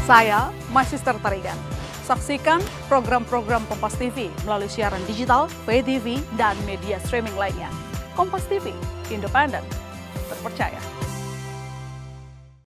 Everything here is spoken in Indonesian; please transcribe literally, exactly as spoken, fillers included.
Saya Magister Tarigan. Saksikan program-program Kompas T V melalui siaran digital, pay T V, dan media streaming lainnya. Kompas T V, independen, terpercaya.